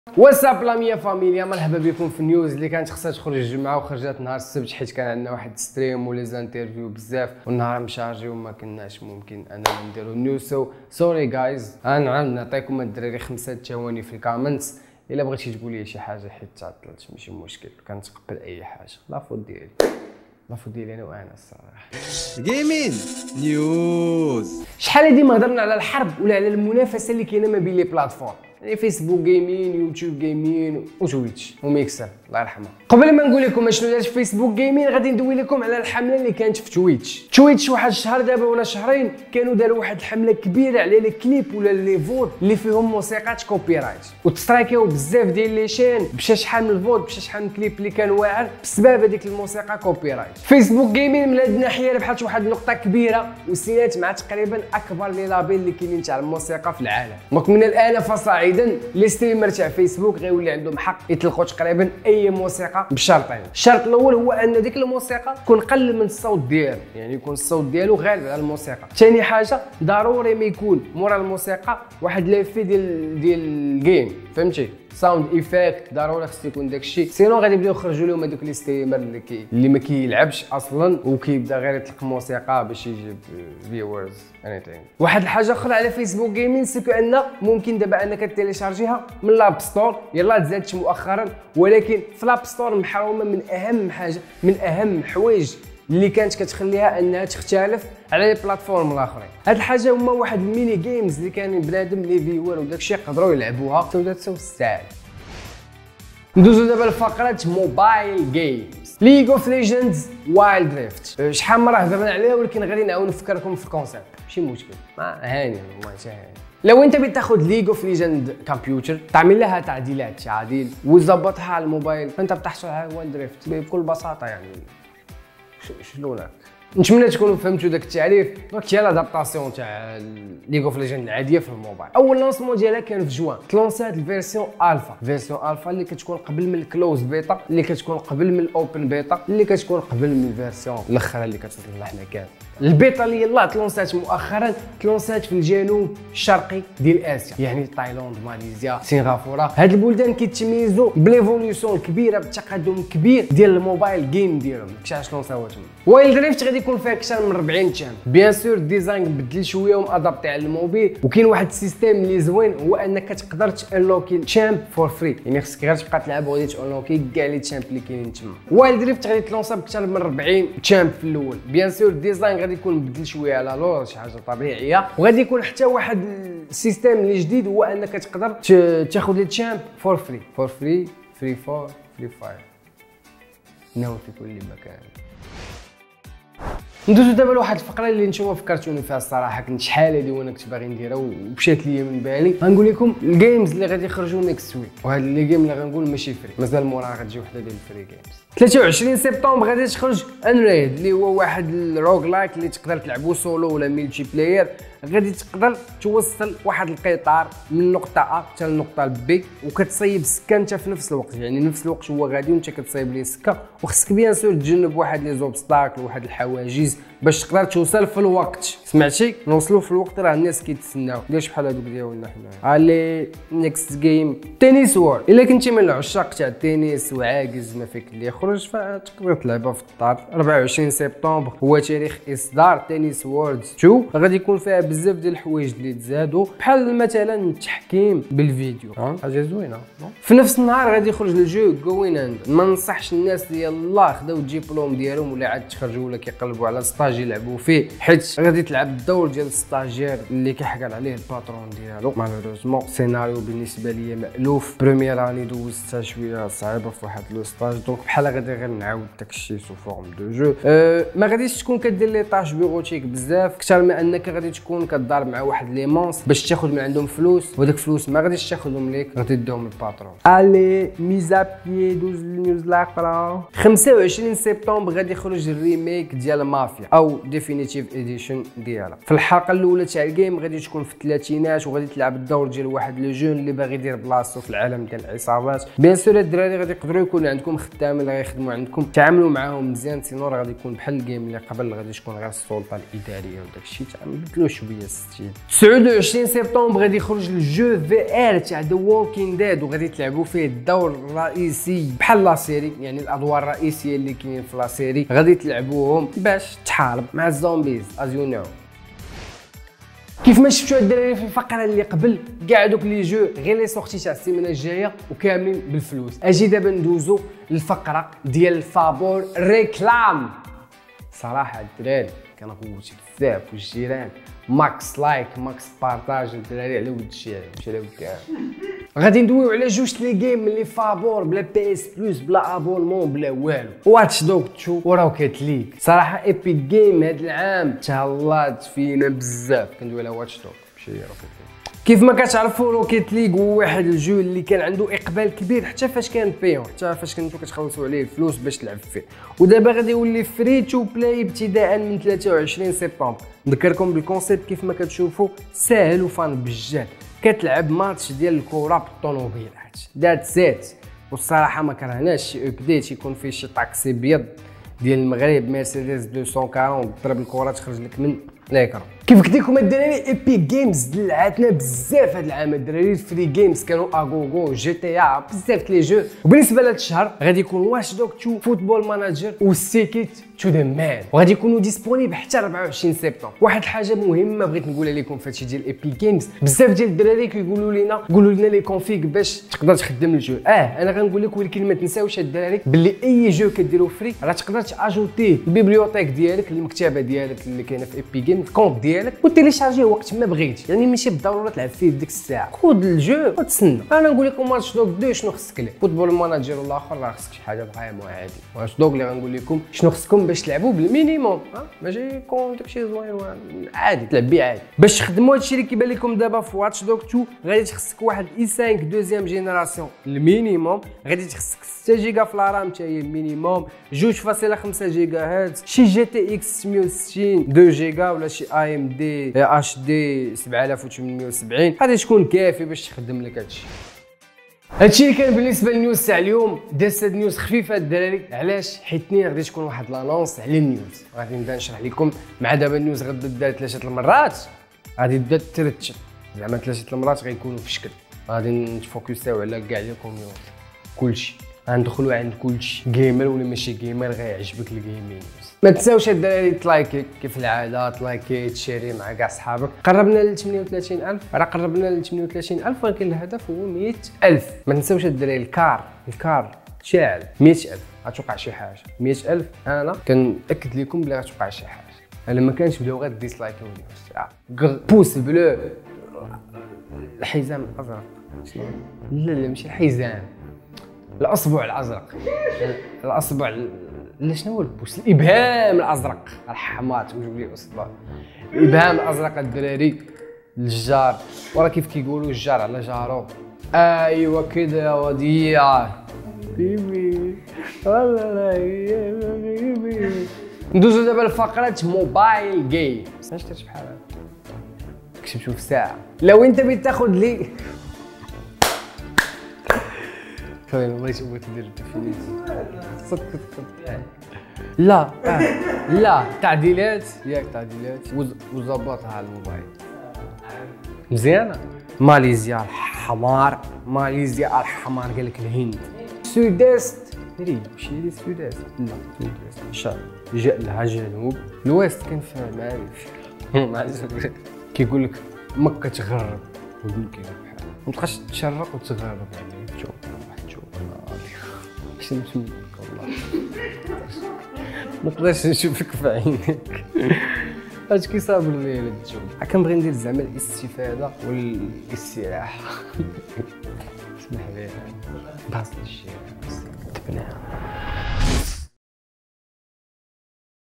واتساب لاميا فاميليا، مرحبا بكم في النيوز اللي كانت خصها تخرج الجمعه وخرجت نهار السبت حيت كان عندنا واحد ستريم ولي زانترفيو بزاف والنهار مشارجي وما كناش ممكن اننا نديرو النيوز. سوري جايز. نعاود نعطيكم الدراري 5 ثواني في الكومنتس الا بغيتي تقول لي شي حاجه حيت تعطلت، ماشي مشكل، كنتقبل اي حاجه. لافوت ديالي انا وانا الصراحه. جيمين نيوز. شحال هادي ما هضرنا على الحرب ولا على المنافسه اللي كاينه ما بين لي بلاتفورم، يعني فيسبوك جيمين، يوتيوب جيمين وتويتش وميكسر الله يرحمها. قبل ما نقول لكم شنو دارت فيسبوك جيمين غادي ندوي لكم على الحمله اللي كانت في تويتش واحد الشهر دابا ولا شهرين كانوا داروا واحد الحمله كبيره على لي كليب ولا لي فود اللي فيهم موسيقات كوبي رايت، وتسترايكيو بزاف ديال لي شين بشا شحال من الفود بشا شحال من كليب اللي كان واعر بسبب هذيك الموسيقى كوبي رايت. فيسبوك جيمين من هذه الناحيه ربحت واحد النقطه كبيره وسينات مع تقريبا اكبر لي لابيل اللي كاينين تاع الموسيقى في العالم. دونك من الان فصاعدا لي ستريمر تاع فيسبوك غيولي عندهم حق يطلقوا تقريبا اي موسيقى بشرطين. الشرط الاول هو ان ديك الموسيقى تكون قل من الصوت ديالو، يعني يكون الصوت ديالو غالب على الموسيقى. ثاني حاجه ضروري ما يكون مورا الموسيقى واحد لافي ديال الجيم، فهمتي؟ ساوند ايفيكت ضروري خص يكون داكشي، سينو غادي يبداو يخرجوا لهم هذوك لي ستريمر اللي ما كيلعبش اصلا وكيبدا غير يطلق موسيقى باش يجيب فيورز انيثين. واحد الحاجه اخرى على فيسبوك جيمين سكو ان ممكن دابا انك تيليشارجيها من لاب ستور، يلاه تزادت مؤخرا، ولكن في لاب ستور محرومه من اهم الحوايج اللي كانت كتخليها انها تختلف على لي بلاتفورم الاخرين. هاد الحاجه هما واحد الميني جيمز اللي كان بنادم لي فيور وداكشي يقدروا يلعبوها تساوي الساعه. ندوزو دابا لفقره موبايل جيمز. ليغ اوف ليجندز وايلد ريفت. شحال مره هضرنا عليها ولكن غادي نعاود نفكركم في الكونسيبت، ماشي مشكل، هاني والله هاني. لو انت بتاخذ ليغ اوف ليجند كمبيوتر تعمل لها تعديلات عاديل وتظبطها على الموبايل فانت بتحصل على وايلد ريفت بكل بساطه. يعني شنو لك؟ نتمنى تكونوا فهمتوا داك التعريف. دونك هي لادابتاسيون تاع ليغ اوف ليجند العاديه في الموبايل. اول لونسمون ديالها كان في جوان، تلونسات الفيرسيون الفا اللي كتكون قبل من الكلوز بيتا، اللي كتكون قبل من الاوبن بيتا، اللي كتكون قبل من الفيرسيون الاخرى اللي كتوصل لنا حنا كامل. البيتا اللي يلاه تلونسات مؤخرا تلونسات في الجنوب الشرقي ديال اسيا، يعني تايلاند، ماليزيا، سنغافوره. هاد البلدان كيتميزوا بليفوليوسيون كبيره، بالتقدم كبير ديال الموبايل جيم ديالهم. داكشي علاش لونساوها تما. وايلد ريفت غادي يكون فيها اكثر من 40 تشامب، بيان سور الديزاين بدل شويه ومادابتي على الموبيل، وكاين واحد السيستيم اللي زوين هو انك تقدر تانلوكي تشامب فور فري، يعني خصك غير تبقى تلعب وغادي تانلوكي كاع لي تشامب اللي كاينين تما. وايلد ريفت غادي تلونسا باكثر من 40 تشامب في الاول، بيان سور الديزاين غادي يكون بدل شويه على لور، شي حاجه طبيعيه، وغادي يكون حتى واحد السيستيم اللي جديد هو انك تقدر تاخذ لي تشامب فور فري فري فاير ناو في كل مكان. ندوزو دابا لواحد الفقره اللي نتوما فكرتوني فيها الصراحه، كنت شحال هادي وانا كنت باغي نديرها ومشات ليا من بالي. غنقول لكم الجيمز اللي غادي يخرجوا نيكست ويك، وهاد لي جيم اللي غنقول ماشي فري، مازال موراها غتجي وحده ديال الفري جيمز. 23 سبتمبر غادي تخرج انريد اللي هو واحد الروغ لايك اللي تقدر تلعبو سولو ولا ميلتي بلاير. غادي تقدر توصل واحد القطار من نقطه ا حتى للنقطه بي وكتصايب السكه انت في نفس الوقت، يعني نفس الوقت هو غادي وانت كتصايب ليه السكه، وخصك بيان سور تجنب واحد لي زوبستاكل وواحد الحواجز باش تقدر توصل في الوقت. سمعتي؟ نوصلوا في الوقت راه الناس كيتسناو، ديرش بحال هذوك ديالنا حنا. علي نيكست جيم تنس وورد. الا كنتي من العشاق تاع التنس وعاجز ما فيك اللي يخرج فتقدر تلعبها في الدار. 24 سبتمبر هو تاريخ اصدار تنس وورد 2، غادي يكون فيها بزاف ديال الحوايج اللي تزادوا بحال مثلا التحكيم بالفيديو، حاجه زوينه. في نفس النهار غادي يخرج الجو جوين اند. ما ننصحش الناس اللي يلاه خداو الدبلوم ديالهم ولا عاد تخرجوا ولا كيقلبوا على ستاج يلعبوا فيه، حيت غادي تلعب الدور ديال الستاجير اللي كيحقر عليه الباترون ديالو. مالوروزمون سيناريو بالنسبه ليا مالوف، بروميير اني دوزتها شويه صعيبه في واحد لو ستاج، دونك بحال غادي غير نعاود داكشي سو فورم دو جو. ما غاديش تكون كدير لي طاش بيروتيك بزاف اكثر من انك غادي تكون كضارب مع واحد لي مونس باش تاخذ من عندهم فلوس، وداك الفلوس ما غاديش تاخذهم ليك، غادي تديهم للباترون. الي ميزا بيي دوز النيوز الاخرى. 25 سبتمبر غادي يخرج الريميك ديال مافيا او ديفينيتيف اديشن ديالها. في الحلقه الاولى تاع الجيم غادي تكون في الثلاثينات وغادي تلعب الدور ديال واحد لو جون اللي باغي يدير بلاصتو في العالم ديال العصابات. بيان سور الدراري غادي يقدروا يكون عندكم خدام اللي غيخدموا عندكم، تعاملوا معاهم مزيان، سينو راه غادي يكون بحال الجيم اللي قبل، غادي تكون غير السلطه الاداريه وداك الشيء، تعملوا شويه الستيل. 29 سبتمبر غادي يخرج الجو في ار تاع ذا ووكينغ ديد وغادي تلعبوا فيه الدور الرئيسي بحال لا سيري، يعني الادوار الرئيسيه اللي كاينين في لا سيري غادي تلعبوهم باش تحارب مع الزومبيز از يو نو. كيف ما شفتوا الدراري في الفقره اللي قبل، كاع دوك لي جو غير لي سورتي تاع السيمانه الجايه وكاملين بالفلوس. اجي دابا ندوزو للفقره ديال الفابور ريكلام. صراحه الدراري كنغوت بزاف والجيران، ماكس لايك ماكس بارطاج الدراري على ود الشارع ماشي على ود كاع. غادي ندويو على جوج لي جيم اللي فابور بلا بي اس بلس بلا ابونمون بلا والو. واتش دوغ 2 وروكيت ليغ. صراحه ايبيك جيم هاد العام تهلاط فينا بزاف. كندوي على واتش دوغ ماشي روكيت ليغ. كيف ما كتعرفوا روكيت ليغ هو واحد الجو اللي كان عنده اقبال كبير حتى فاش كان بيون، حتى فاش كنتو كتخلصوا عليه الفلوس باش تلعب فيه، ودابا غادي يولي فري تو بلاي ابتداء من 23 سبتمبر. نذكركم بالكونسيبت كيف ما كتشوفوا ساهل وفان بجد، كتلعب ماتش ديال الكره بالطوموبيلات ذات زيت. والصراحه ما كرهناش شي ابديت يكون فيه شي طاكسي بيض ديال المغرب مرسيدس 240 ضرب الكره تخرج لك من ليكرون. كيف قلت لكم الدراري ايبيك جيمز دلعاتنا بزاف هاد العام الدراري. الفري جيمز كانوا اغوغو جي تي ا بزاف لي جو. وبالنسبه لهاد الشهر غادي يكون واش دوغ 2 فوتبول ماناجر وسيكيت تو ذا مان، وغادي يكونوا ديسپونيبل حتى 24 سبتمبر. واحد الحاجه مهمه بغيت نقولها لكم في هادشي ديال ايبيك جيمز، بزاف ديال الدراري كيقولوا لنا قولوا لنا لي كونفيغ باش تقدر تخدم الجو. انا غنقول لكم ولكن ما تنساوش الدراري باللي اي جو كديروا فري راه تقدر تاجوتيه البيبليوتيك ديالك، المكتبه ديالك اللي كاينه في ايبيك جيمز، كونت ديالك، وتيليشارجيه وقت ما بغيتي، يعني ماشي بالضروره تلعب فيه ديك الساعه. خذ الجو وتسنى. انا نقول لكم ماتش دوغ 2 شنو خصك ليه، فوتبول ماناجر والاخر راه خصك شي حاجه بحال عادي. ماتش دوغ اللي غنقول لكم شنو خصكم باش تلعبوا بالمينيموم، ماشي يكون داكشي زوين عادي تلعب بيه عادي. باش تخدموا هادشي اللي كيبان لكم دابا في واتش دوغ 2 غادي تخصك واحد اي 5 دوزيام جينيراسيون المينيموم، غادي تخصك 6 جيجا في الرام حتى هي المينيموم، 2.5 جيجا هرتز، شي جي تي اكس 660 2 جيجا ولا شي اي ام دي اتش دي 7870 غادي تكون كافي باش تخدم لك هادشي. هادشي اللي كان بالنسبه للنيوز تاع اليوم. دازت هاد النيوز خفيفه الدراري، علاش؟ حيت اثنين غادي تكون واحد لانونس على النيوز، غادي نبدا نشرح لكم. مع دابا النيوز غتبدا دار 3 المرات، غادي تبدا ترتشت، زعما 3 المرات غيكونوا في شكل، غادي نتفوكساو على كاع لي كوميونتي كلشي، غندخلوا عند كلشي جيمر ولا ماشي جيمر غيعجبك الجيمين. ما تنساوش الدراري تلايكي كيف العاده، تلايكي تشيري مع كاع صحابك. قربنا ل 38000، راه قربنا ل 38000 ولكن الهدف هو 100000. ما تنساوش الدراري الكار شاعل 100000 غتوقع شي حاجه. 100000 انا كنأكد لكم بلي غتوقع شي حاجه. الا ما كانش بداو غير ديسلايكيو بوس بلو، الحزام الازرق، لا ماشي الحزام، الاصبع الازرق، الاصبع لا شنو هو البوس، الابهام الازرق، الحمار توجب لي اصبع، الابهام الازرق الدراري للجار، وراه كيف كيقولوا الجار على جارو. ايوا كده يا وديع بيبي والله بيبي. ندوزو دابا لفقره موبايل جيم. ماش درت بحال هكا كتبتو في ساعه. لو انت بتاخد لي خلينا الله يشوفك تدير الديفينيسيون. لا تعديلات ياك، تعديلات وظبطها على الموبايل مزيانه. ماليزيا الحمار، ماليزيا الحمار قال لك الهند. سوداست ري ماشي سوداست، لا سوداست شرق جاء لها جنوب. الويست كان فيها معرفش كيقول لك مكه تغرب، يقول لك بحال ما تبقاش تشرق وتغرب، يعني تشوف باش نشوفك والله ما نقدرش نشوفك في عينيك. اش كيصابر ليا هاد الجو. كنبغي ندير زعما الاستفاده والاستراحه. اسمح لي باص الشيء تبنى